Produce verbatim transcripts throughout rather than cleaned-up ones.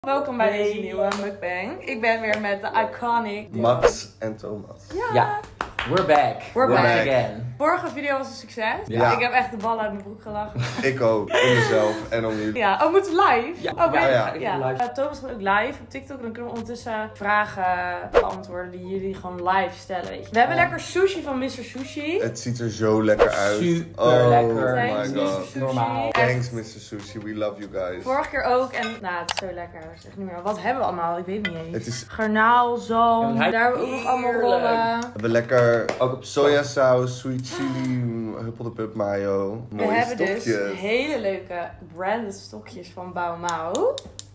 Welkom bij deze nieuwe mukbang. Ik ben weer met de iconic Max en Thomas. Ja. Ja. We're back. We're We're back. back again. Vorige video was een succes. Ja. Ik heb echt de bal uit mijn broek gelachen. Ik ook, om mezelf en om jullie. Ja, oh, moeten we live? Ja. Oh, ben je- Ja, ja. ja. Live. Uh, Thomas gaat ook live op TikTok. En dan kunnen we ondertussen vragen beantwoorden die jullie gewoon live stellen. Weet je. We hebben Ja. lekker sushi van mister Sushi. Het ziet er zo lekker uit. Super oh lekker. my Thanks, god. mister Sushi. Normaal. Echt. Thanks mister Sushi, we love you guys. Vorige keer ook. En nou, het is zo lekker. Zeg niet meer. Wat hebben we allemaal? Ik weet het niet eens. Het is- Garnaal, zalm. Ja, hij- Daar hebben we ook nog allemaal Heerlijk. rollen. We hebben lekker Ook op sojasaus, sweet chili, huppelde pup mayo. We Mooie hebben stokjes. dus hele leuke branded stokjes van Bao Mao.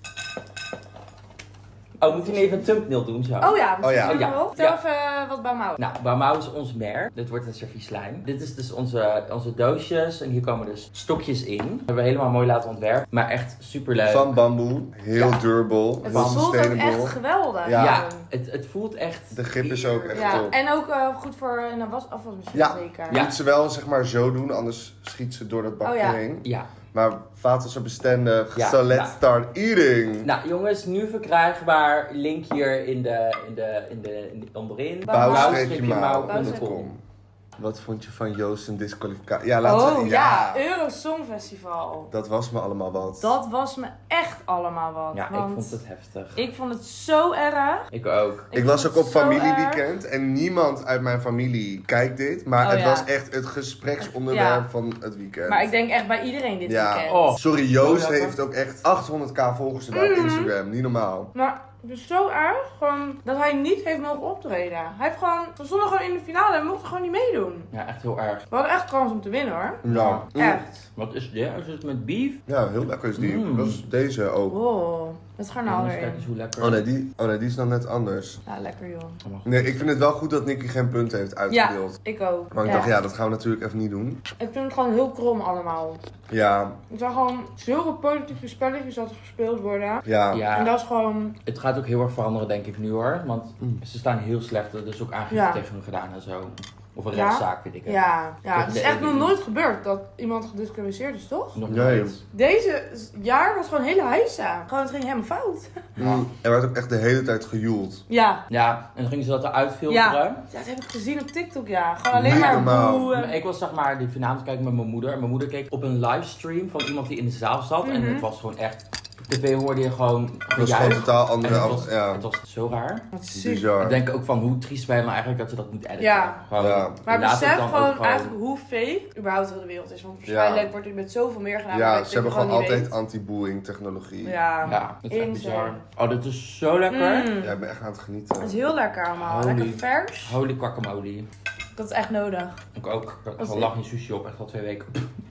Oh, moet je even een thumbnail doen zo? Oh ja, Oh ja. oh, ja. Ja. Vertel Ja. even wat Bao Mao is. Nou, Bamau is ons merk. Dit wordt een servieslijn. Dit is dus onze, onze doosjes. En hier komen dus stokjes in. Dat hebben we helemaal mooi laten ontwerpen. Maar echt super leuk. Van bamboe, heel Ja. durable, Het heel voelt ook sustainable. echt geweldig. Ja. Ja, het, het voelt echt... De grip is ook echt Ja, top. en ook uh, goed voor uh, nou, was, afwasmachine Ja. zeker. Je moet ze wel zeg maar zo doen, anders schiet ze door dat bakje Oh ja. heen. Ja. Maar vaatwasser bestendig, Ja, so let's nou. start eating. Nou jongens, nu verkrijgbaar. Link hier in de, in de, in de, in de onderin. Bouwstreepje Bouwstreepje mouw mouw punt punt com. Wat vond je van Joost en disqualificatie? Ja, laten Oh we... ja, Euro Songfestival. Dat was me allemaal wat. Dat was me echt allemaal wat. Ja, want ik vond het heftig. ik vond het zo erg. Ik ook. Ik was vond ook op het zo familieweekend en niemand uit mijn familie kijkt dit. Maar Oh, het ja. was echt het gespreksonderwerp Ja. van het weekend. Maar ik denk echt bij iedereen dit ja. weekend. Oh. Sorry, Joost Oh, ja, heeft ook echt achthonderdduizend volgers erbij op Mhm. Instagram. Niet normaal. Maar het is zo erg gewoon dat hij niet heeft mogen optreden. Hij heeft gewoon, we stonden gewoon in de finale en we mochten gewoon niet meedoen. Ja, echt heel erg. We hadden echt kans om te winnen hoor. Ja. Mm. Echt. Wat is dit? Is het met beef? Ja, heel lekker is die. Mm. Dat is deze ook. Oh, met garnaal Jongens, kijk erin. eens hoe lekker. Oh nee, die, oh nee, die is dan net anders. Ja, lekker joh. Allemaal goed. Nee, ik vind het wel goed dat Nicky geen punten heeft Ja, uitgedeeld. ik ook. Maar ik Ja. dacht, ja, dat gaan we natuurlijk even niet doen. Ik vind het gewoon heel krom allemaal. Ja, Het zijn gewoon zulke politieke spelletjes dat er gespeeld worden. ja. Ja, En dat is gewoon, het gaat ook heel erg veranderen denk ik nu hoor. Want Mm. ze staan heel slecht. Er is ook aangifte Ja. tegen hun gedaan en zo. Of een Ja? rechtszaak weet ik het. ja. ja Tegen het is de echt nog E U. nooit gebeurd dat iemand gedisqualificeerd is, toch? Nog Nee. nooit. Deze jaar was gewoon hele heisa. Gewoon, het ging helemaal fout. Mm, er werd ook echt de hele tijd gejoeld. Ja. Ja, en dan gingen ze dat eruit Ja. filteren. Ja, dat heb ik gezien op TikTok, ja. Gewoon alleen Niet maar normaal. boe. Maar Ik was zeg maar die finale kijken met mijn moeder. Mijn moeder keek op een livestream van iemand die in de zaal zat. En Mhm. het was gewoon echt... Op tv hoorde je gewoon Dat was gewoon gejuich. totaal En andere het af. was, Ja, het was zo raar. Wat ziek. bizar. Ik denk ook van hoe triest ben je nou eigenlijk dat ze dat moet editen. Ja. Gewoon, Ja. Maar laat het besef dan gewoon, ook eigenlijk hoe fake überhaupt heel de wereld is. Want waarschijnlijk wordt het met zoveel meer gedaan. Ja, dat ze je hebben gewoon niet altijd weet. anti-booing technologie. Ja. Ja, dat is echt Insane. bizar. Oh, dit is zo lekker. Mm. Ja, ik ben echt aan het genieten. Het is heel lekker allemaal. Holy. Lekker vers. Holy guacamole. Dat is echt nodig. Ik ook. Ik had Wat gewoon is- lang geen sushi op, echt al twee weken.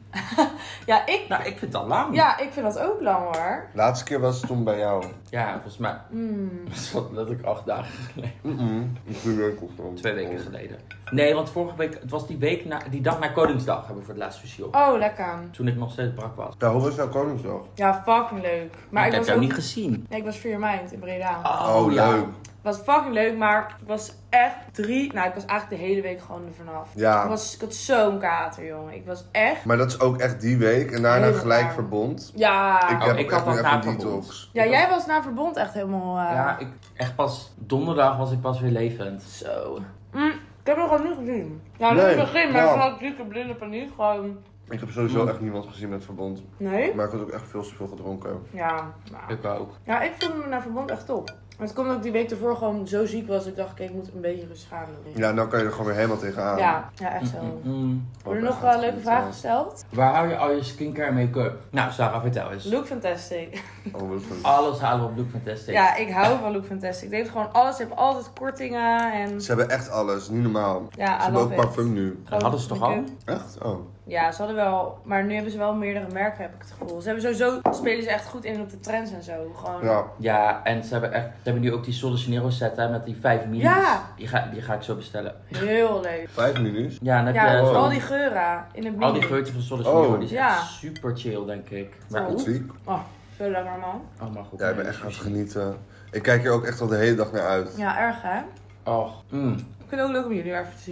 Ja, ik, Nou, ik vind het al lang. ja, ik vind dat ook lang hoor. Laatste keer was het toen bij jou. Ja, volgens mij Mm. was dat letterlijk acht dagen geleden. Mm-mm. Drie weken of zo. Twee weken geleden. Nee, want vorige week, het was die week na, die dag na Koningsdag hebben we voor het laatst sushi op. Oh, lekker. Toen ik nog steeds brak was. Ja, hoe was jouw Koningsdag? Ja, fucking leuk. Maar Maar ik, ik heb was jou ook... niet gezien. Nee, ik was vier maand in Breda. Oh, ja. leuk. Het was fucking leuk, maar ik was echt drie... Nou, ik was eigenlijk de hele week gewoon er vanaf. Ik, Ja, was, ik had zo'n kater, jongen. Ik was echt... maar dat is ook echt die week en daarna Helemaal gelijk waar. verbond. Ja. Ik Oh, heb ik ook had echt nu dat even na een verbond. detox. Ja, jij was na verbond echt helemaal... eh, Ja, ik, echt pas donderdag was ik pas weer levend. Zo. Mm, ik heb hem gewoon niet gezien. Ja, niet Nee, in het begin, maar ja. ik had dikke blinde paniek. Gewoon... Ik heb sowieso Mm. echt niemand gezien met verbond. Nee? Maar ik had ook echt veel te veel gedronken. Ja. Nou. Ik ook. Ja, ik vond hem naar verbond echt top. Maar het komt dat ik die week ervoor gewoon zo ziek was. Ik dacht, kijk, ik moet een beetje rustig aan doen. Ja, nou kan je er gewoon weer helemaal tegenaan. Ja, ja, echt zo. Mm, mm, mm. Worden er Ook nog echt uh, leuke genieten. vragen gesteld? Waar hou je al je skincare en make-up? Nou, Sarah, vertel eens. Look Fantastic. Oh, wat leuk. Alles halen we op Look Fantastic. Ja, ik hou van Look Fantastic. Ik deed gewoon alles. Ik heb altijd kortingen en... Ze hebben echt alles, niet normaal. Ja, Ze I hebben ook love it. parfum nu. Dat hadden ze toch al? make-up. Echt? Oh. Ja, ze hadden wel... Maar nu hebben ze wel meerdere merken, heb ik het gevoel. Ze hebben sowieso... Spelen ze echt goed in op de trends en zo. Gewoon... Ja. Ja, en ze hebben echt, ze hebben nu ook die Sol de Janeiro set hè, met die vijf minis. Ja. Die ga, die ga ik zo bestellen. Heel leuk. Vijf minuutjes. Ja, dan heb Ja, je oh. zo- al die geuren in het al die mini. geurtjes van Sol de Oh. Janeiro, die zijn Ja. echt super chill, denk ik. Maar Zo. Goed oeh. ziek. Oh, zo lekker man. Oh, maar goed. Ja, ik ben nee, echt aan het sushi. genieten. Ik kijk hier ook echt al de hele dag naar uit. Ja, erg hè? Och, mm. Ik vind het ook leuk om jullie weer even te zien.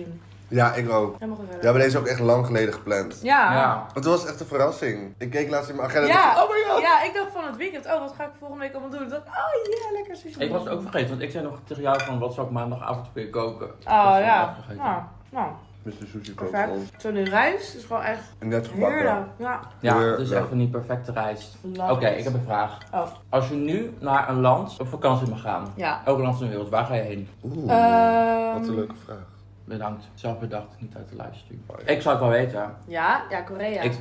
Ja, ik ook. Helemaal We gezellig. hebben deze ook echt lang geleden gepland. Ja. Ja. Het was echt een verrassing. Ik keek laatst in mijn agenda. Ja. en dacht, oh my god. Ja, ik dacht van het weekend, oh wat ga ik volgende week allemaal doen? Ik dacht, oh ja, lekker sushi. Ik was het ook vergeten, want ik zei nog tegen jou van wat zou ik maandagavond weer koken. Oh Dat was ik ja. echt vergeten. Nou, nou, mister Sushi kookt perfect. gewoon. Zo'n rijst is gewoon echt Net gebakken. heerlijk. Ja. Ja, Weer- het is ja. echt van die perfecte rijst. Love Oké, it. ik heb een vraag. Oh, Als je nu naar een land op vakantie mag gaan, ja. elk land van de wereld, waar ga je heen? Oeh, Ehm, wat een leuke vraag. Bedankt. Zelf bedacht, niet uit de livestream. Ik zou het wel weten. Ja, ja, Korea. Ik-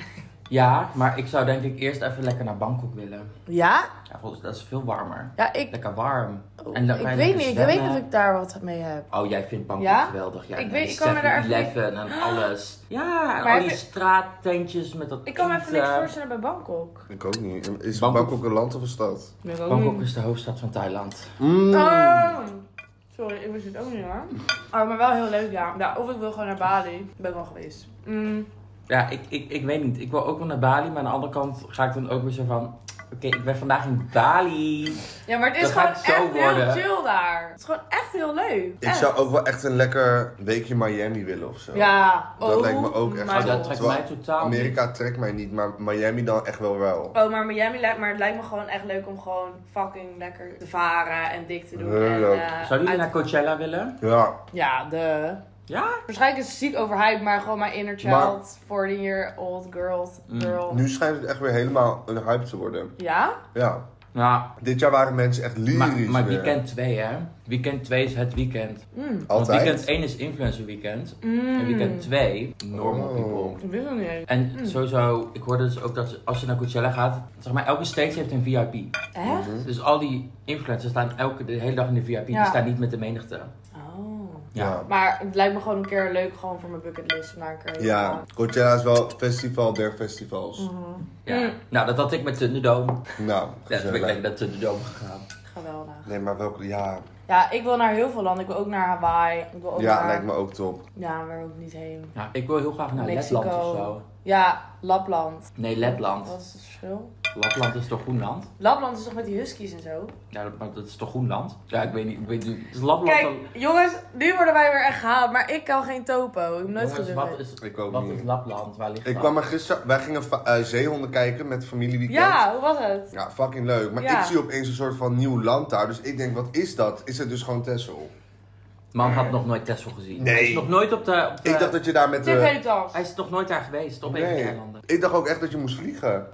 Ja, maar ik zou denk ik eerst even lekker naar Bangkok willen. Ja? Ja, volgens dat is veel warmer. Ja, ik, Lekker warm. oh, En dan ik kan je weet lekker niet. Ik weet niet zwemmen. of ik daar wat mee heb. Oh, jij vindt Bangkok Ja? geweldig. Ja, Ik en weet- die ik kan me daar even niet- seven eleven en alles. Ja, en Maar al heb die je- straattentjes met dat Ik kan me even niks eten. voorstellen bij Bangkok. Ik ook niet. Is Bangkok- Bangkok een land of een stad? Ben ik ook Bangkok niet. is de hoofdstad van Thailand. Mm. Oh. Sorry, ik wist het ook niet hoor. Oh, maar wel heel leuk, ja. Ja, of ik wil gewoon naar Bali. Ben ik wel geweest. Mm. Ja, ik, ik, ik weet niet. Ik wil ook wel naar Bali, maar aan de andere kant ga ik dan ook weer zo van... Oké, ik ben vandaag in Bali. Ja, maar het is Dan gewoon gaat het zo echt worden. heel chill daar. Het is gewoon echt heel leuk. Ik Echt. zou ook wel echt een lekker weekje Miami willen of zo. Ja, Dat oh lijkt me ook echt my Oh, dat God. trekt Terwijl mij totaal Amerika niet. trekt mij niet, maar Miami dan echt wel wel. Oh, maar Miami lijkt, maar het lijkt me gewoon echt leuk om gewoon fucking lekker te varen en dik te doen. Heel en, leuk. eh, Zouden jullie uit- naar Coachella willen? Ja, Ja, de. Ja? Waarschijnlijk is het ziek overhyped, maar gewoon mijn inner Maar- child, veertien year old girl. Mm. girl. nu schijnt het echt weer helemaal een hype te worden. Ja? Ja, Ja, dit jaar waren mensen echt lyrisch maar, maar weer. weekend twee hè? Weekend twee is het weekend. Mm. Want Altijd? weekend één is influencer weekend. Mm. En weekend twee, normal Oh. people. Ik wist het niet eens. En Mm. sowieso, ik hoorde dus ook dat ze- als je naar Coachella gaat, zeg maar elke stage heeft een V I P. Echt? Mhm. Dus al die influencers staan elke de hele dag in de V I P, Ja. die staan niet met de menigte. Oh. Ja. Maar het lijkt me gewoon een keer leuk gewoon voor mijn bucketlist om daar een keer Ja, heen Coachella is wel festival der festivals. te gaan. Mhm. Ja. Mm. Nou, dat had ik met Thunderdome. Nou, Ja, toen ben ik gezellig. lekker naar Thunderdome gegaan. Geweldig. Nee, maar welke, ja, Ja, ik wil naar heel veel landen. Ik wil ook naar Hawaii. Ik wil ook ja naar... lijkt me ook top. Ja, waar ook niet heen. Ja, ik wil heel graag naar Mexico. Letland of zo. Ja, Lapland. Nee, Letland. Wat is het verschil? Lapland is toch Groenland? Lapland is toch met die huskies en zo? Ja, dat, maar dat is toch Groenland? Ja, ik weet niet. Ik weet niet. Is Lapland Kijk, dan... jongens, nu worden wij weer echt gehaald, maar ik kan geen topo. Ik heb nooit Jongens, gezien. wat is, Ik ook wat niet. is Lapland? Waar ligt Ik dat? kwam er gisteren, wij gingen va- eh, zeehonden kijken met familieweekend. Ja, hoe was het? Ja, fucking leuk. Maar Ja. ik zie opeens een soort van nieuw land daar. Dus ik denk, wat is dat? Is het dus gewoon Texel? Man had nog nooit Texel gezien. Nee. Hij is nog nooit op de... Op de Ik dacht dat je daar met de... tv-tas. Hij is toch nooit daar geweest, op een van die Nee. eilanden. Ik dacht ook echt dat je moest vliegen.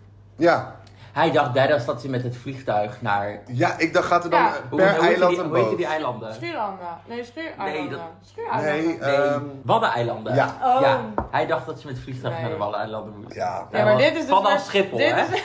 Ja. Hij dacht derde dat hij met het vliegtuig naar... Ja, ik dacht, gaat er dan Ja. eh, Hoe, per hoe heet eiland die, een hoe heet boot? die eilanden? Schiereilanden. Nee, Schiereilanden. Nee, dat- Schiereilanden. Nee, Nee, ehm, Waddeneilanden. ja. Oh. Ja, hij dacht dat ze met het vliegtuig Nee. naar de Waddeneilanden moest. ja. Ja, maar dit is dus Vanaf weer- Schiphol, dit hè? is-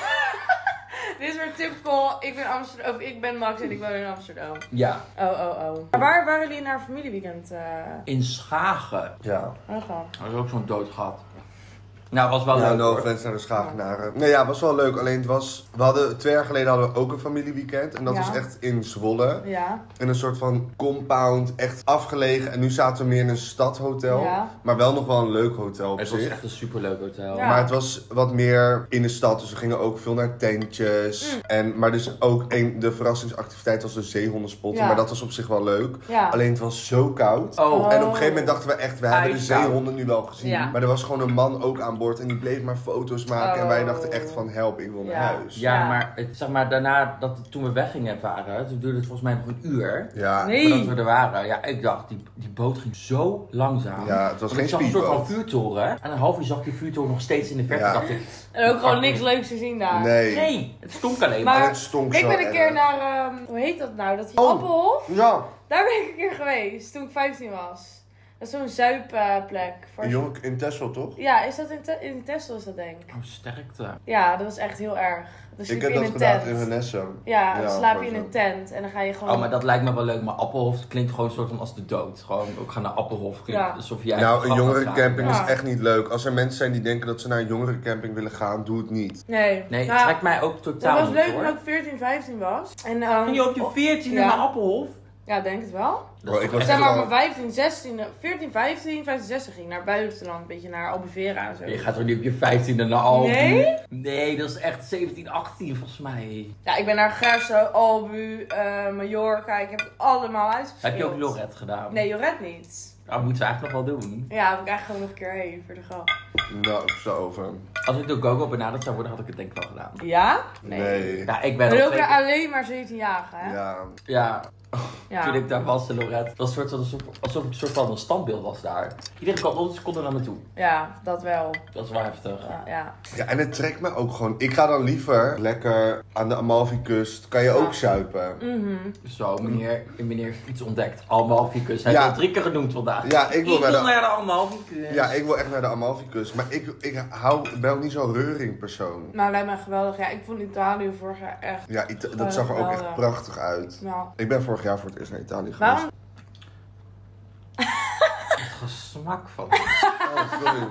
Dit is weer typical. Ik ben Amsterdam, of ik ben Max en ik woon in Amsterdam. Ja. Oh, oh, oh. Maar waar waren jullie naar familieweekend? eh In Schagen. Ja. oh, gewoon. Dat is ook zo'n doodgat. Nou, was wel Ja, leuk no hoor. offense naar de Schagenaren. Nee, ja, was wel leuk. Alleen het was... We hadden, twee jaar geleden hadden we ook een familieweekend. En dat Ja. was echt in Zwolle. Ja. In een soort van compound, echt afgelegen. En nu zaten we meer in een stadhotel. Ja. Maar wel nog wel een leuk hotel op Het was zich. echt een superleuk hotel. Ja. Maar het was wat meer in de stad, dus we gingen ook veel naar tentjes. Mm. En, maar dus ook een, de verrassingsactiviteit was de zeehondenspotten, Ja. maar dat was op zich wel leuk. Ja. Alleen het was zo koud. Oh, Oh. En op een gegeven moment dachten we echt, we hebben de Ijskoud. zeehonden nu wel gezien. Ja. Maar er was gewoon een man ook aan boord en die bleef maar foto's maken. En wij Oh. dachten echt van, help, ik wil naar Ja. huis. ja, Ja. maar het, zeg maar daarna, dat, toen we weggingen varen, toen duurde het volgens mij nog een uur. Ja, Nee. Voordat we er waren. Ja, ik dacht, die, die boot ging zo langzaam. ja het was Want geen ik zag een soort van speedboot. vuurtoren. En een half uur zag ik die vuurtoren nog steeds in de verte. Ja. Dacht ik, En ook gewoon niks leuks te zien daar. Nee. nee, het stonk alleen Maar- maar. En het stonk Ik zo ben een erg. keer naar, ehm, hoe heet dat nou? Dat die Oh. Appelhof. Ja, Daar ben ik een keer geweest, toen ik vijftien was. Dat is zo'n zuipplek. voor... een jongen in Texel toch? Ja, is dat in, Te in Texel is dat denk ik. Oh, sterkte. Ja, dat was echt heel erg. Dan sliep Ik je heb in dat een gedaan tent. in Renesse. Ja, dan slaap je in voor een tent en dan ga je gewoon... Oh, maar dat lijkt me wel leuk. Maar Appelhof klinkt gewoon een soort van als de dood. Gewoon, ook gaan naar Appelhof. Klinkt Ja. alsof jij Nou, een jongerencamping Ja. is echt niet leuk. Als er mensen zijn die denken dat ze naar een jongerencamping willen gaan, doe het niet. Nee. Nee, het Nou, trekt mij ook dat totaal was niet leuk hoor. toen ik veertien, vijftien was. En, ehm, Ging je op je veertiende Ja. naar Appelhof? Ja, denk het wel. Dat is ik toch was echt- Zeg maar wel- op mijn vijftien, zestien, veertien, vijftien, vijftien, zestien ging ik naar buitenland. Een beetje naar Albufeira en zo. Je gaat toch niet op je vijftiende naar Albu? Nee? Nee, dat is echt zeventien, achttien volgens mij. Ja, ik ben naar Gerso, Albu, eh Mallorca. Ik heb het allemaal uitgespeeld. Heb je ook Lorette gedaan? Nee, Joret niet. Dat moeten ze eigenlijk nog wel doen. Ja, heb ik eigenlijk gewoon nog een keer heen voor de grap. Nou, ik sta over. Als ik door Gogo benaderd zou worden, had ik het denk ik wel gedaan. Ja? Nee. Ja, ik ben We al lopen twee daar keer... alleen maar zeventien-jarigen, hè? Ja. Ja, Ja. toen ik daar was in Lorette, het was een soort, alsof, alsof ik een soort van een standbeeld was daar. Iedereen kwam op een seconde naar me toe. Ja, dat wel. Dat is wel heftig. Ja, ja. Ja, en het trekt me ook gewoon. Ik ga dan liever lekker aan de Amalfi-kust. Kan je ook Ja. zuipen. Mhm. Zo, meneer, meneer heeft iets ontdekt. Amalfi-kus. Hij Ja. heeft al drie keer genoemd vandaag. Ja, ik wil Ik naar wil de... naar de Amalfi-kus. Ja, ik wil echt naar de Amalfi-kust. Maar ik, ik hou, ik ben ook niet zo'n reuringpersoon. Nou, lijkt me geweldig. Ja, ik vond Italië vorig jaar echt... Ja, Ita- dat zag er ook echt Geweldig. prachtig uit. Nou, Ik ben vorig jaar voor het eerst naar Italië geweest. waarom... Het gesmak van Oh, sorry.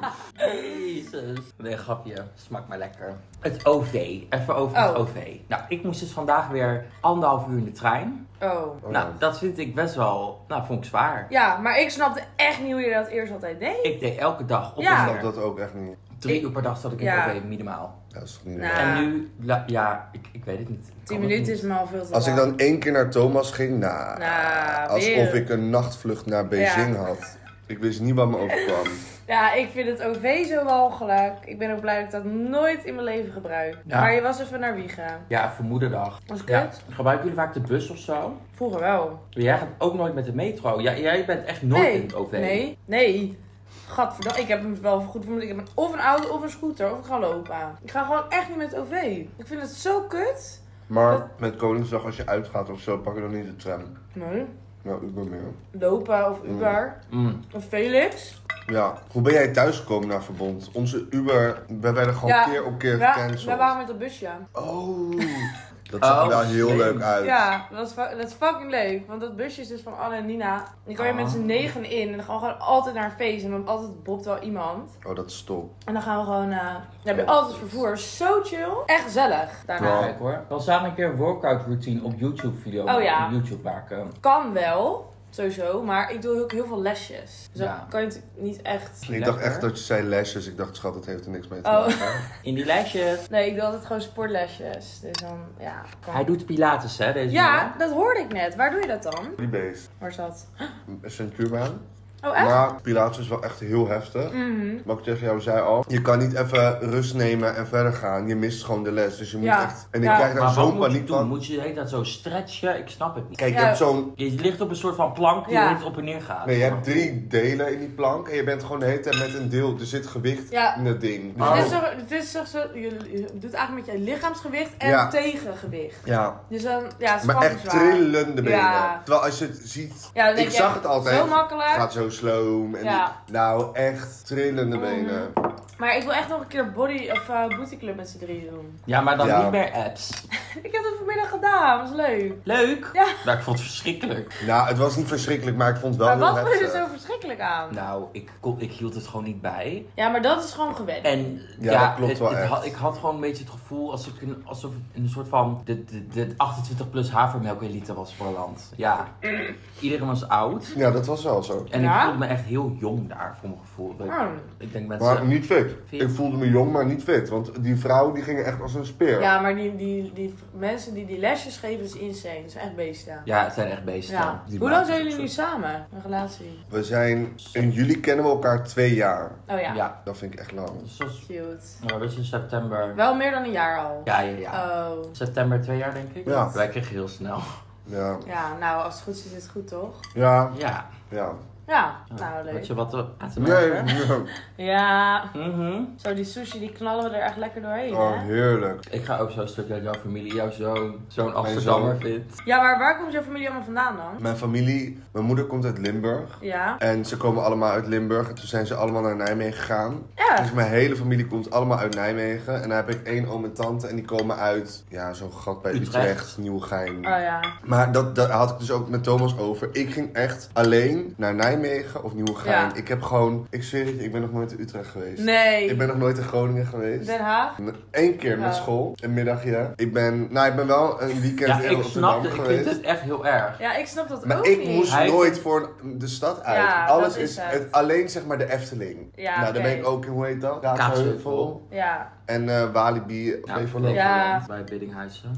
Jezus. Nee, grapje. Smaakt maar lekker. Het O V. Even over het Oh. O V. Nou, ik moest dus vandaag weer anderhalf uur in de trein. Oh. Oh, Nou, ja. dat vind ik best wel... Nou, vond ik zwaar. Ja, maar ik snapte echt niet hoe je dat eerst altijd deed. Ik deed elke dag op Ja. Ik en snap neer. dat ook echt niet. Drie Ik- uur per dag zat ik in Ja. het O V, minimaal. Ja, dat is toch niet Nou, waar. Ja. En nu... la- ja, ik, ik weet het niet. Ik kan Tien het minuten niet. is me al veel te Als ik lang. dan één keer naar Thomas ging, nou, Nou, alsof weer. ik een nachtvlucht naar Beijing had. Ik wist niet wat me overkwam. Ja, ik vind het O V zo walgelijk. Ik ben ook blij dat ik dat nooit in mijn leven gebruik. Ja. Maar je was even naar Wiegen. Ja, voor moederdag. Was kut? Ja. Gebruiken jullie vaak de bus of zo? Vroeger wel. Jij gaat ook nooit met de metro. Ja, jij bent echt nooit nee. in het O V. Nee, nee. Gadverdamme, ik heb hem wel goed voor me. Ik heb een, of een auto of een scooter of ik ga lopen. Ik ga gewoon echt niet met het O V. Ik vind het zo kut. Maar met Koningsdag, als je uitgaat of zo, pak je dan niet de tram. Nee. Nou, Uber meer. Lopen of Uber. Mm. Of Felix. Ja, hoe ben jij thuisgekomen naar Verbond? Onze Uber, we werden gewoon Ja. keer op keer Ja, gecanceld. wij waren met dat busje. Oh, dat zag er Oh, wel heel slim. leuk uit. Ja, dat is, fu- dat is fucking leuk. Want dat busje is dus van Anne en Nina. Die kan je Ah. met z'n negen in. En dan gaan we gewoon altijd naar een feest. En dan altijd bobt wel iemand. Oh, dat is top. En dan gaan we gewoon... eh dan heb je altijd vervoer. Zo chill. Echt gezellig daarna. Ja. Kijk hoor. We samen een keer een workout routine op YouTube video Oh, ja. op YouTube maken. Kan wel. Sowieso. Maar ik doe ook heel veel lesjes. Dus dan Ja. kan je het niet echt... Ik dacht echt dat je zei lesjes. Ik dacht, schat, dat heeft er niks mee te Oh. maken. In die lijstjes. Nee, ik doe altijd gewoon sportlesjes. Dus dan, ja. kan. Hij doet pilates hè, deze Ja, jongen. dat hoorde ik net. Waar doe je dat dan? Die beest. Waar is dat? Centuurbaan. Oh, echt? Maar Pilates is wel echt heel heftig. Mhm. Wat ik tegen jou zei al. Je kan niet even rust nemen en verder gaan. Je mist gewoon de les. Dus je moet Ja. echt... En ik Ja. krijg daar Maar wat zo'n moet je paniek doen? van. Moet je de hele tijd zo stretchen? Ik snap het niet. Kijk, je Ja. hebt zo'n... Je ligt op een soort van plank die Ja. niet op en neer gaat. Nee, je hebt drie delen in die plank. En je bent gewoon de hele tijd met een deel. Er zit gewicht Ja. in het ding. Dus Oh. Het is, zo, het is zo, zo, je, je doet eigenlijk met je lichaamsgewicht en Ja. tegengewicht. Ja. Dus dan, ja, het is Maar fucking echt zwaar. trillende benen. Ja. Terwijl als je het ziet... Ja, dan denk ik je zag echt, het altijd. Zo makkelijk. Het gaat zo slow. En Ja. die- nou, echt trillende Mhm. benen. Maar ik wil echt nog een keer body of uh, booty club met z'n drieën doen. Ja, maar dan Ja. niet meer apps. Ik heb dat vanmiddag gedaan, dat was leuk. Leuk. Ja. Maar ik vond het verschrikkelijk. Nou, het was niet verschrikkelijk, maar ik vond het wel Maar heel wat vond je er heftig. zo verschrikkelijk aan? Nou, ik, kon, ik hield het gewoon niet bij. Ja, maar dat is gewoon gewend. En Ja, ja, dat klopt het- wel het echt. had- ik had gewoon een beetje het gevoel alsof, ik een, alsof het een soort van de, de, de achtentwintig plus havermelk elite was voor een land. Ja, iedereen was oud. Ja, dat was wel zo. En Ja? ik voelde me echt heel jong daar, voor mijn gevoel. Ik, Hmm. ik denk mensen... Maar niet fit. Fit? Ik voelde me jong, maar niet fit. Want die vrouwen die gingen echt als een speer. Ja, maar die, die, die mensen die die lesjes geven, dat is insane. Dat is echt beesten. Ja, het zijn echt beesten. Ja. die Hoe lang maken zijn jullie het nu zo. samen? Een relatie? We zijn... In juli kennen we elkaar twee jaar. Oh ja. Ja. Dat vind ik echt lang. Dus dat is, Cute. nou, dat is in september. Wel meer dan een jaar al. Ja, ja, ja. Oh. September twee jaar, denk ik. Ja. Wij kregen heel snel. Ja. Ja, nou, als het goed is, is het goed, toch? Ja. Ja. Ja. Ja, nou, Weet leuk. je wat er aan te Nee. maken? Ja. Mhm. Zo, die sushi, die knallen we er echt lekker doorheen, Oh, hè? heerlijk. Ik ga ook zo'n stuk uit jouw familie, jouw zoon, zo'n Amsterdammer vindt. Ja, maar waar komt jouw familie allemaal vandaan dan? Mijn familie... Mijn moeder komt uit Limburg. Ja. En ze komen allemaal uit Limburg. En toen zijn ze allemaal naar Nijmegen gegaan. Ja. Dus mijn hele familie komt allemaal uit Nijmegen. En dan heb ik één oom en tante. En die komen uit... Ja, zo'n gat bij Utrecht. Utrecht. Nieuwegein. Oh ja. Maar dat, daar had ik dus ook met Thomas over. Ik ging echt alleen naar Nijmegen of Nieuwegein. Ja. Ik heb gewoon... Ik zweer het je, ik ben nog nooit in Utrecht geweest. Nee. Ik ben nog nooit in Groningen geweest. Den Haag? Eén keer met Ja. school, een middagje. Ik ben, nou, ik ben wel een weekend Ja, in ik Rotterdam snap het. Ik geweest. vind het echt heel erg. Ja, ik snap dat Maar ook ik niet. moest Hij- nooit voor de stad uit. Ja, Alles dat is is het. het, alleen zeg maar de Efteling. Ja, nou, daar ben oké. ik ook in, hoe heet dat? Kaatsheuvel. Kaatsheuvel. Ja. En eh Walibi, Ja, Flevoland. Ja. bij Biddinghuizen.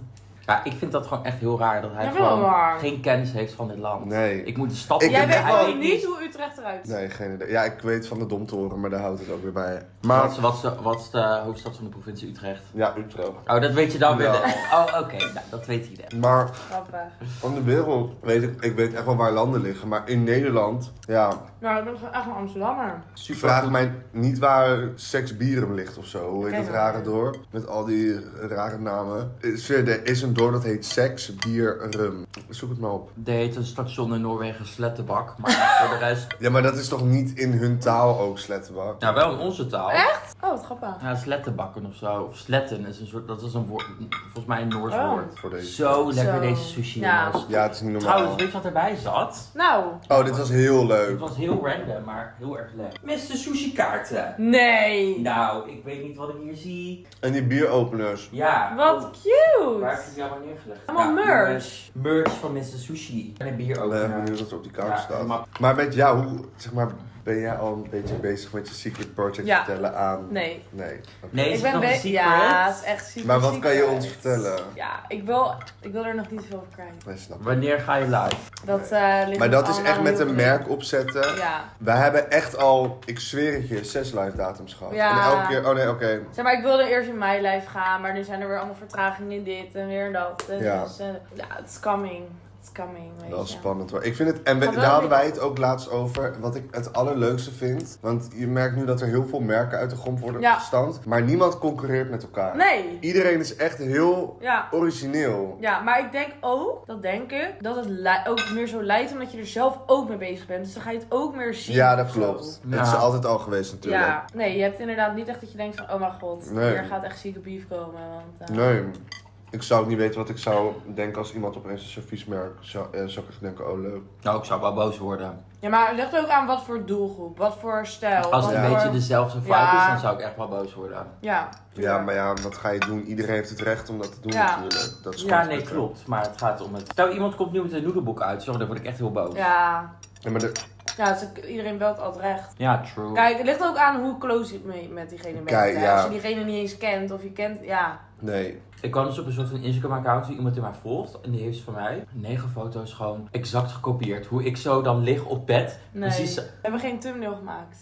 Ja, ik vind dat gewoon echt heel raar dat hij Ja, wel gewoon waar. geen kennis heeft van dit land. Nee. Ik moet de stad Ik Jij heb weet echt gewoon wel- niet hoe Utrecht eruit ziet. Nee, geen idee. Ja, ik weet van de Domtoren, maar daar houdt het ook weer bij. Maar, Wat is, wat, is de, wat is de hoofdstad van de provincie Utrecht? ja, Utrecht. Oh, dat weet je dan weer. Ja. Oh, oké. Nou, dat weet iedereen. Maar Grappig. van de wereld weet ik, ik weet echt wel waar landen liggen. Maar in Nederland, ja, Nou, ik ben gewoon echt een Amsterdammer. Super vraag goed. mij niet waar Seksbierum ligt of zo. Hoe heet Ken dat ik rare wel. dorp? Met al die rare namen. Is er, er is een dorp dat heet Seks, Bier, Rum. Zoek het maar op. Er heet een station in Noorwegen Slettebak. Maar voor de rest... Ja, maar dat is toch niet in hun taal ook Slettenbak? Nou, wel in onze taal. Echt? Oh, wat grappig. Ja, slettenbakken of zo. Of sletten is een soort... Dat is een woord... Volgens mij een Noors Oh. woord. Voor deze. Zo lekker Zo. deze sushi, Ja. jongens. Ja, het is niet normaal. Trouwens, weet je wat erbij zat? Nou. Oh, dit was heel Het leuk. was heel random, maar heel erg lekker. mister Sushi kaarten. Nee. Nou, ik weet niet wat ik hier zie. En die bieropeners. Ja. Wat oh, Waar heb cute. ik die allemaal neergelegd? Allemaal Ja, merch. jongens, Merch van mister Sushi. En een bier ook. Ik ben benieuwd wat er op die kaart Ja, staat. maar- Maar met jou, hoe, zeg maar, ben jij al een beetje bezig met je secret project Ja. vertellen aan... Nee. Nee. Oké. Nee, is Ik het ben nog een be- secret? Ja, het is echt super Maar wat kan je secret. ons vertellen? Ja, ik wil, ik wil er nog niet veel over kwijt. Nee, snap ik. Wanneer ga je live? Dat eh ligt Maar ons dat is allemaal echt met heel een veel in. merk opzetten. Ja. Wij hebben echt al, ik zweer het je, zes live datums gehad. Ja. En elke keer, oh nee, oké. Zeg maar, ik wilde eerst in mei live gaan, maar nu zijn er weer allemaal vertragingen in dit en weer dat. En Ja. Dus, eh, ja, it's coming. It's coming, weet Wel je. spannend hoor. Ik vind het, en we, Gaat wel daar hadden weer- wij het ook laatst over, wat ik het allerleukste vind. Want je merkt nu dat er heel veel merken uit de grond worden Ja. gestampt. Maar niemand concurreert met elkaar. Nee. Iedereen is echt heel Ja. origineel. Ja, maar ik denk ook, dat denk ik, dat het li- ook meer zo lijkt omdat je er zelf ook mee bezig bent. Dus dan ga je het ook meer zien. Ja, dat of zo. klopt. Ja. Het is altijd al geweest natuurlijk. Ja, nee, je hebt inderdaad niet echt dat je denkt van, oh mijn god, Nee. hier gaat echt zieke beef komen. Want, eh, Nee. Ik zou ook niet weten wat ik zou denken als iemand opeens een serviesmerk zou, eh, zou ik echt denken, oh leuk. Nou, ik zou wel boos worden. Ja, maar het ligt ook aan wat voor doelgroep, wat voor stijl. Als wat het Ja. een voor... beetje dezelfde vibe Ja. is, dan zou ik echt wel boos worden. Ja. Ja, maar ja, wat ga je doen? Iedereen heeft het recht om dat te doen Ja. natuurlijk. Dat is Ja, gewoon nee, het. klopt. Maar het gaat om het... Stel, iemand komt nu met een noedelboek uit. Sorry, dan word ik echt heel boos. Ja, Ja, maar de, ja dus ik- iedereen belt altijd recht. Ja, true. Kijk, het ligt ook aan hoe close je mee met diegene bent. Kijk, hè. ja. Als je diegene niet eens kent of je kent, ja. nee. Ik kwam dus op een soort van Instagram-account die iemand in mij volgt. En die heeft van mij negen foto's gewoon exact gekopieerd. Hoe ik zo dan lig op bed. Nee, Precies. we hebben geen thumbnail gemaakt.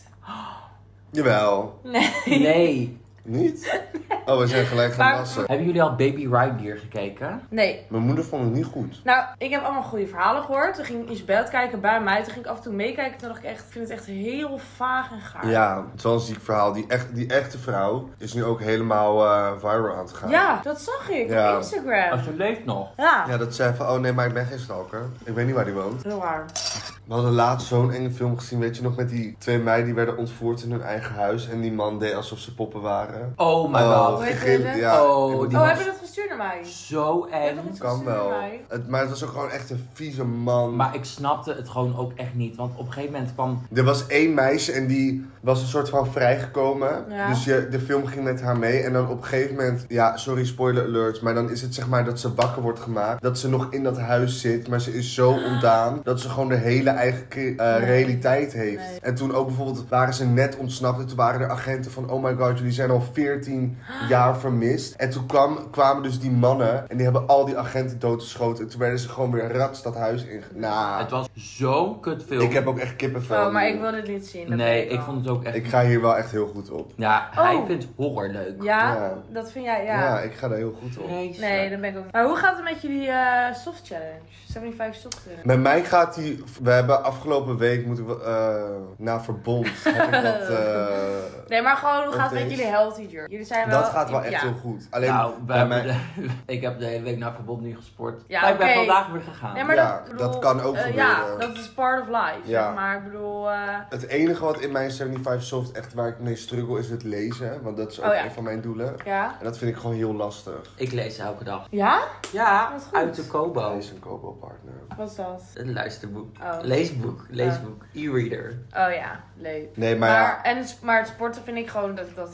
Jawel. Nee. Nee. Niet? Oh, we zijn gelijk gaan Maar- wassen. Hebben jullie al Baby Reindeer gekeken? Nee. Mijn moeder vond het niet goed. Nou, ik heb allemaal goede verhalen gehoord. Toen ging Isabel kijken bij mij. Toen ging ik af en toe meekijken. Toen dacht ik echt, ik vind het echt heel vaag en gaar. Ja, het is wel een ziek verhaal. Die, echt, die echte vrouw is nu ook helemaal eh, viral aan het gaan. Ja, dat zag ik Ja. op Instagram. Als je leeft nog. Ja. Ja, dat zei van, oh nee, maar ik ben geen stalker. Ik weet niet waar die woont. Heel waar. We hadden laatst zo'n enge film gezien, weet je nog, met die twee meiden die werden ontvoerd in hun eigen huis. En die man deed alsof ze poppen waren. Oh my Oh, god. Hoe heet gegil- het? ja. Oh, ik- die Oh, was- heb je dat gestuurd naar mij? Zo Je hebt nog eng. iets kan gestuurd wel. naar mij? Het, maar het was ook gewoon echt een vieze man. Maar ik snapte het gewoon ook echt niet. Want op een gegeven moment kwam... Er was één meisje en die was een soort van vrijgekomen. Ja. Dus je, de film ging met haar mee. En dan op een gegeven moment, ja, sorry, spoiler alert. Maar dan is het zeg maar dat ze wakker wordt gemaakt. Dat ze nog in dat huis zit. Maar ze is zo ontdaan dat ze gewoon de hele eigen cre- eh, Nee. realiteit heeft. Nee. En toen ook bijvoorbeeld waren ze net ontsnapt. En toen waren er agenten van, oh my god, jullie zijn al veertien jaar vermist. En toen kwam, kwamen dus die mannen. En die hebben al die agenten doodgeschoten. En toen werden ze gewoon weer rats dat huis in. Nou, Het was zo'n kutfilm. ik heb ook echt kippenvel. Oh, maar nu. ik wil dit niet zien. dat Nee, weet ik wel. vond het ook echt... Ik ga hier wel echt heel goed op. Ja, hij Oh. vindt horror leuk. Ja, Ja. dat vind jij, Ja, ja. ik ga daar heel goed op. Vreselijk. Nee, dan ben ik ook. Maar hoe gaat het met jullie eh, soft challenge? zevenenvijftig soft challenge. Met mij gaat die. We hebben afgelopen week moeten we eh na verbond heb ik dat. eh, Nee, maar gewoon, hoe gaat het Oké. met jullie healthy journey? Jullie zijn wel... dat gaat wel echt ja. heel goed. Alleen nou, we bij hebben mij. de- ik heb de hele week naar verbod niet gesport. Ja, maar ik ben oké. vandaag weer gegaan. Nee, maar Ja, dat, bedoel, dat kan ook eh, Ja, gebeuren. dat is part of life. Ja. Zeg maar ik bedoel... eh, Het enige wat in mijn zevenenvijftig soft echt waar ik mee struggle is het lezen. Want dat is ook Oh ja. een van mijn doelen. ja? En dat vind ik gewoon heel lastig. Ik lees elke dag. Ja? Ja, Wat goed. uit de Kobo. Hij is een Kobo-partner. Wat is dat? Een luisterboek. Oh. Leesboek. Leesboek. E-reader. Oh ja, leuk. Nee, maar, Maar, ja. en het, maar het sporten vind ik gewoon dat dat goed gaat.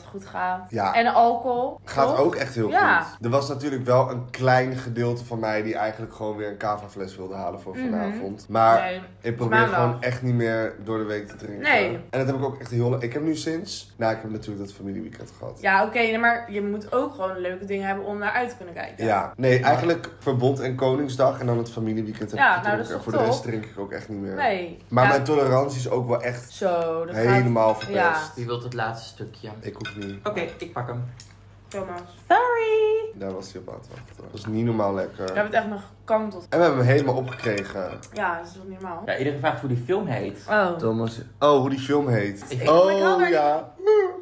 gaat. Ja. En alcohol. Gaat toch? ook echt heel Ja. goed. Er was natuurlijk wel een klein gedeelte van mij die eigenlijk gewoon weer een cava-fles wilde halen voor Mhm. vanavond. Maar Nee. ik probeer maandag. gewoon echt niet meer door de week te drinken. Nee. En dat heb ik ook echt heel... Ik heb nu sinds... Nou, ik heb natuurlijk dat familieweekend gehad. Ja, oké, nee, maar je moet ook gewoon leuke dingen hebben om naar uit te kunnen kijken. Ja, nee, eigenlijk Verbond en Koningsdag en dan het familieweekend heb Ja, ik nou, gedronken. dat is toch Voor de rest top? drink ik ook echt niet meer. Nee. Maar Ja, mijn tolerantie is ook wel echt Zo, dat helemaal gaat... verpest. Ja. Wie wilt het laatste stukje? Ik hoef niet. Oké, ik pak hem. Thomas. Sorry. Daar was hij op aan het wachten. Dat was niet normaal lekker. We hebben het echt nog gekanteld. En we hebben hem helemaal opgekregen. Ja, dat is toch niet normaal? Ja, iedereen vraagt hoe die film heet. Oh. Thomas. Oh, hoe die film heet. Ik- ik kan Oh, er- ja.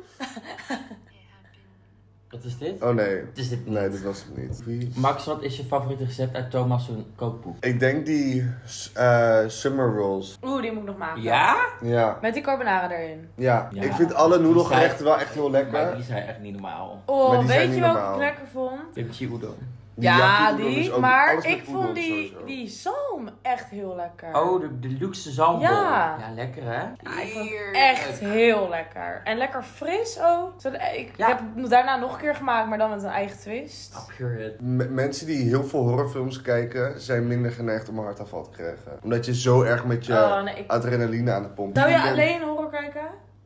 Wat is dit? Oh, nee. Wat is dit niet? Nee, dit was het niet. Wie? Max, wat is je favoriete recept uit Thomas' kookboek? Ik denk die eh, summer rolls. Oeh, die moet ik nog maken. Ja? Ja. Met die carbonara erin. Ja. Ja. Ik vind alle Die noedelgerechten zijn- wel echt heel lekker. Maar die zijn echt niet normaal. Oh, Maar die zijn weet niet je welke normaal. ik lekker vond? Kimchi udon. Die Ja, yaki udon is die. ook- Maar alles met ik vond udon die, sowieso. die zalm echt heel lekker. Oh, de, de luxe zalmbol. Ja. Ja, lekker hè? Ja, ik vond het Heerlijk. echt heel lekker. En lekker fris ook. Zo, Ik Ja. heb het daarna nog een keer gemaakt, maar dan met een eigen twist. Oh, period. M- mensen die heel veel horrorfilms kijken, zijn minder geneigd om een hartaanval te krijgen. Omdat je zo erg met je Oh, nee, ik... adrenaline aan de pomp Zou je bent. alleen horror kijken?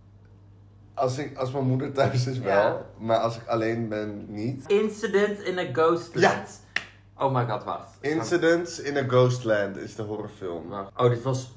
Als, ik, als mijn moeder thuis is wel, Ja. maar als ik alleen ben niet. Incident in a Ghostland. Oh my god, wacht. Incidents in a Ghostland is de horrorfilm. Wacht. Oh, dit was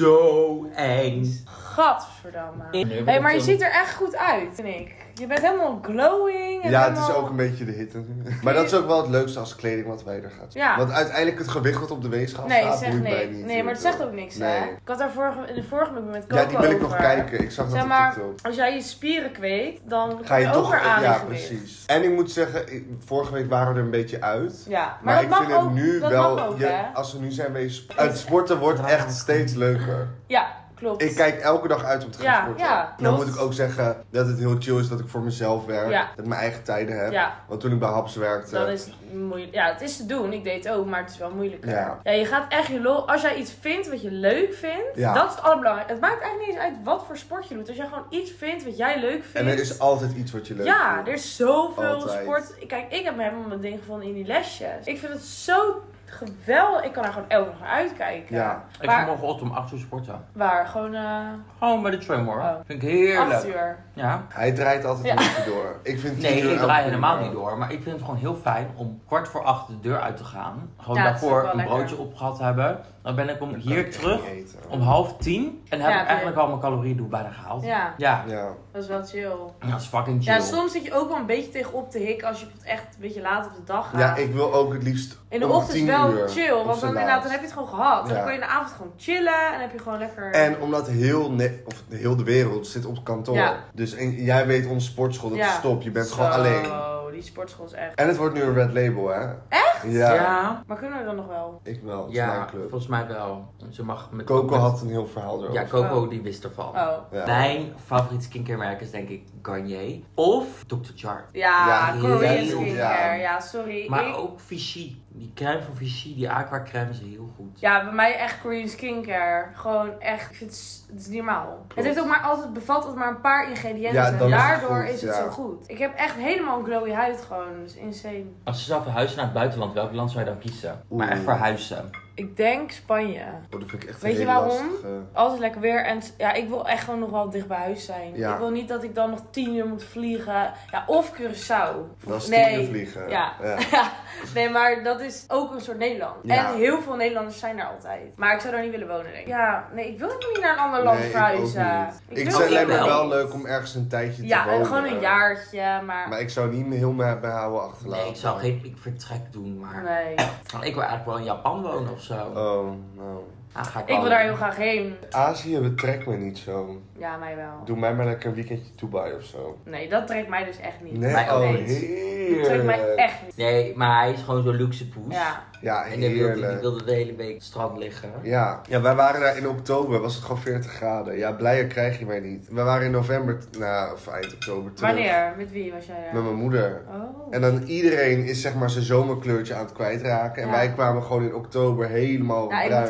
zo eng. Gadverdamme. Nee, Hé, hey, maar je ziet er echt goed uit, vind ik. Je bent helemaal glowing. En Ja, het is helemaal... ook een beetje de hit. Maar dat is ook wel het leukste als kleding wat wijder gaat. Ja. Want uiteindelijk het gewicht wat op de weegschaal Nee, staat, zeg boeit mij nee. niet. Nee, maar het zegt ook niks, hè? Nee. Ik had daar vorige, in de vorige week met Coco Ja, die wil ik nog over. kijken. Ik zag dat Zeg op maar, TikTok. als jij je spieren kweekt, dan Ga je ook toch... weer aan Ja, je gewicht. precies. En ik moet zeggen, ik- vorige week waren we er een beetje uit. Ja, maar, Maar, dat ik mag vind ook, het nu dat wel... mag ook, je- hè? als we nu zijn wezen... Het sporten wordt echt steeds leuker. Ja, klopt. Ik kijk elke dag uit om te gaan Ja, sporten. ja, Dan klopt. moet ik ook zeggen dat het heel chill is dat ik voor mezelf werk. Ja. Dat ik mijn eigen tijden heb. Ja, Want toen ik bij Haps werkte... dan is het moeilijk. Ja, het is te doen. Ik deed het ook, maar het is wel moeilijker. Ja. Ja, je gaat echt je lol... Als jij iets vindt wat je leuk vindt, Ja. dat is het allerbelangrijkste. Het maakt eigenlijk niet eens uit wat voor sport je doet. Als jij gewoon iets vindt wat jij leuk vindt... En er is altijd iets wat je leuk Ja, vindt. er is zoveel Altijd. sport. Kijk, ik heb me helemaal mijn ding gevonden in die lesjes. Ik vind het zo geweldig. Ik kan er gewoon elke dag naar uitkijken. Ja. Ik Maar- ga morgenochtend om acht uur sporten. Waar? Gewoon eh Gewoon bij de tram hoor. Oh. Vind ik heerlijk. acht uur. Ja. Hij draait altijd Ja. een beetje door. Ik vind Nee, tien uur ik elke draai keer helemaal wel. niet door. Maar ik vind het gewoon heel fijn om kwart voor acht de deur uit te gaan. Gewoon Ja, dat is ook daarvoor wel een lekker. broodje opgehad te hebben. Dan ben ik om Dan kan hier ik echt terug niet eten. om half tien. En heb Ja, ik eigenlijk nee. al mijn caloriedoel bijna gehaald. Ja, Ja, Ja. dat is wel chill. dat is fucking chill. Ja, soms zit je ook wel een beetje tegenop te hikken als je echt een beetje laat op de dag gaat. ja, ik wil ook het liefst In de om ochtend is tien wel uur, chill, op want z'n dan, inderdaad, laatst. dan heb je het gewoon gehad. Ja. Dan kun je in de avond gewoon chillen en heb je gewoon lekker... En omdat heel, ne- of heel de wereld zit op kantoor. Ja. Dus en jij weet onze sportschool, dat Ja. is stop. Je bent Zo, gewoon alleen. die sportschool is echt... En het wordt nu een red label, hè? Echt? Ja. Ja, Maar kunnen we dan nog wel? Ik wel, het is mijn ja, club. volgens mij wel. Ze mag met Coco met- had een heel verhaal erover. Ja, Coco Oh. die wist ervan. Oh. Ja. Mijn favoriete skincare merk is denk ik Garnier of dokter Chart. Ja, Ja, Korean heel- skincare. ja. Ja, sorry. Maar ik... ook Vichy. Die crème van Vichy, die aqua crème is heel goed. Ja, bij mij echt Korean skincare. Gewoon echt, ik vind het, s- het is niet normaal. Het heeft ook maar altijd, bevat altijd maar een paar ingrediënten. Ja, en dan is het daardoor goed, is het ja. zo goed. Ik heb echt helemaal een glowy huid gewoon. Dat is insane. Als je zou verhuizen naar het buitenland, welk land zou je dan kiezen? Oeh. Maar echt verhuizen. Ik denk Spanje. Oh, dat vind ik echt Weet een je hele waarom? lastige- Altijd lekker weer. En t- ja, ik wil echt gewoon nog wel dicht bij huis zijn. Ja. Ik wil niet dat ik dan nog tien uur moet vliegen. Ja, of Curaçao. Dat is Nee. tien uur vliegen. Ja. ja. Nee, maar dat is ook een soort Nederland. Ja. En heel veel Nederlanders zijn daar altijd. Maar ik zou daar niet willen wonen, denk ik. Ja, nee, ik wil helemaal niet naar een ander land Nee, ik verhuizen. ook niet. Ik wil zei niet alleen maar wel. wel leuk om ergens een tijdje te Ja, wonen. gewoon een jaartje, maar... Maar ik zou niet meer heel me behouden achterlaten. Nee, ik zou geen ik vertrek doen, maar Nee. Nou, ik wil eigenlijk wel in Japan wonen of zo. Oh, nou. Ah, ga ik Ik wel wil daar doen. heel graag heen. Azië betrekt me niet zo. Ja, mij wel. Doe mij maar lekker een weekendje Dubai of zo. Nee, dat trekt mij dus echt niet. Nee, Mij oh, ook niet. Dat trekt mij heerlijk. echt niet. Nee, maar hij is gewoon zo'n luxe poes. Ja. Ja, En die wilde, die heerlijk. wilde de hele week op het strand liggen. Ja. ja, wij waren daar in oktober, was het gewoon veertig graden. Ja, blijer krijg je mij niet. We waren in november, nou, of eind oktober terug. Wanneer? Met wie was jij daar? Met mijn moeder. Oh. En dan iedereen is zeg maar zijn zomerkleurtje aan het kwijtraken. En Ja. wij kwamen gewoon in oktober helemaal Ja, ik moet bruin. trouwens echt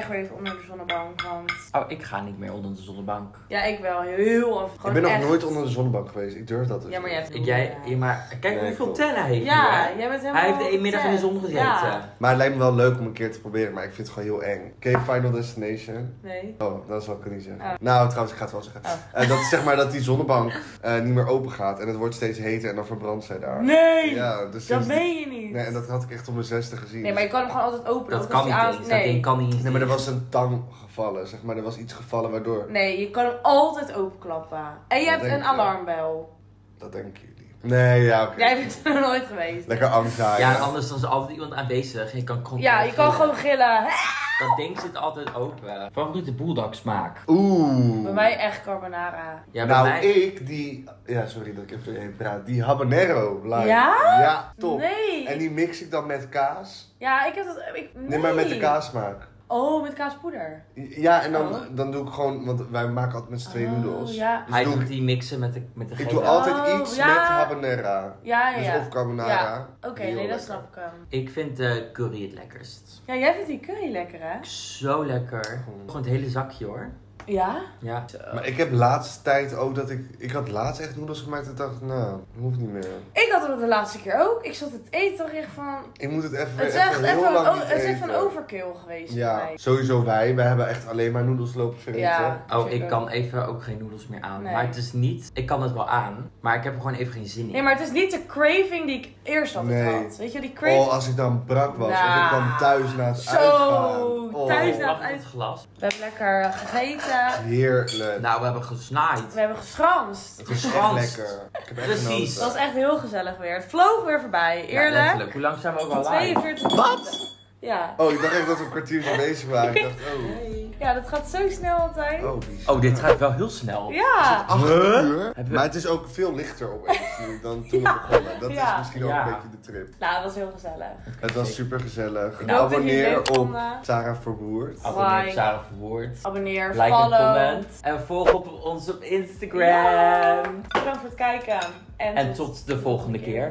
echt weer even onder de zonnebank, want... Oh, ik ga niet meer onder de zonnebank. Ja, ik wel. Heel af. Ik ben nog echt... nooit onder de zonnebank geweest. Ik durf dat dus Ja, maar jij niet. hebt... Ik, jij, ja, maar kijk Nee, hoeveel klopt. tennen heeft Ja, hij, hè? jij bent helemaal... Hij heeft de één middag in de zon tent. gezeten. Ja. Maar het lijkt me wel leuk om een keer te proberen, maar ik vind het gewoon heel eng. Ken je Final Destination? Nee. Oh, dat zal ik het niet zeggen. Oh. Nou, trouwens, ik ga het wel zeggen. Oh. Eh, dat is zeg maar dat die zonnebank eh, niet meer open gaat en het wordt steeds heter en dan verbrandt zij daar. Nee! Ja, dus Dat sinds- meen je niet. Nee, en dat had ik echt op mijn zesde gezien. Nee, maar je kan hem gewoon altijd openen. Dat ook kan als niet hij aan- eens. Dat Nee. ding kan niet eens. Nee, maar er was een tang gevallen, zeg maar. Er was iets gevallen waardoor... Nee, je kan hem altijd openklappen. En je Dat hebt denk een ik wel. alarmbel. Dat denken jullie. Nee, ja, oké. Jij bent er nog nooit geweest. Lekker angzaaien. Ja, en anders dan is er altijd iemand aanwezig. Je kan gewoon Ja, je kan gewoon gillen. Dat ding zit altijd open. Favoriete bulldog smaak? Oeh. Bij mij echt carbonara. Ja, bij nou, mij... ik die... Ja, sorry dat ik even doorheen praat. Die habanero lime. Ja? Ja, top. Nee. En die mix ik dan met kaas. Ja, ik heb dat... Ik... Nee. Nee, maar met de kaassmaak. Oh, met kaaspoeder. Ja, en dan, Oh. dan doe ik gewoon... Want wij maken altijd met z'n twee Oh, noedels. ja. Dus Hij doe doet ik, die mixen met de, met de ik gele. doe altijd Oh, iets ja. met habanera. Ja, ja, Dus ja. of carbonara. Ja. Oké, Heel nee, dat lekker. snap ik hem. Ik vind de curry het lekkerst. Ja, jij vindt die curry lekker, hè? Zo lekker. Gewoon het hele zakje hoor. Ja? Ja. Maar ik heb laatste tijd ook dat ik... Ik had laatst echt noedels gemaakt en dacht, nou, hoeft niet meer. Ik had het de laatste keer ook. Ik zat het eten toch echt van... Ik moet het even, Het is even echt heel even, lang oh, niet het is even een eten. overkill geweest voor Ja, mij. sowieso wij. Wij hebben echt alleen maar noedels lopen vreten. Ja. Oh, Ik ik ook. kan even ook geen noedels meer aan. Nee. Maar het is niet... Ik kan het wel aan. Maar ik heb er gewoon even geen zin in. Nee, maar het is niet de craving die ik eerst altijd Nee. had. Weet je, die craving... Oh, als ik dan brak was. Nou, of ik kwam thuis na het zo, uitgaan. Oh, thuis na- Wacht, het glas. We hebben lekker gegeten. Heerlijk. Nou, we hebben gesnaaid. We hebben geschranst. Het was echt Frans. lekker. Ik heb echt Precies. genoten. Het was echt heel gezellig weer. Het vloog weer voorbij. Ja, Eerlijk. letterlijk. Hoe lang zijn we ook al live? tweeënveertig Wat? Ja. Oh, ik dacht echt dat we een kwartiertje bezig waren. Ik dacht, oh. Ja, dat gaat zo snel altijd. Oh, bizar. Oh, dit gaat wel heel snel. Ja. Acht Huh? uur. Hebben we- Maar het is ook veel lichter opeens nu dan toen we begonnen. Dat Ja. is misschien ook Ja. een beetje de trip. Nou, dat was heel gezellig. Het was super gezellig. Ik hoop dat jullie het Abonneer leuk op vonden. Sarah Verwoerd. Abonneer op Like. Sarah Verwoerd. Abonneer, Like en follow. comment. En volg op ons op Instagram. Ja. Bedankt voor het kijken. En, En tot de volgende keer.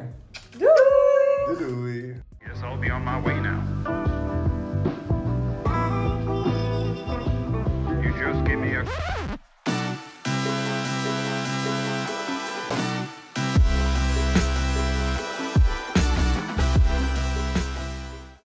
Doei! Doei doei. Guess I'll be on my way now. You just give me a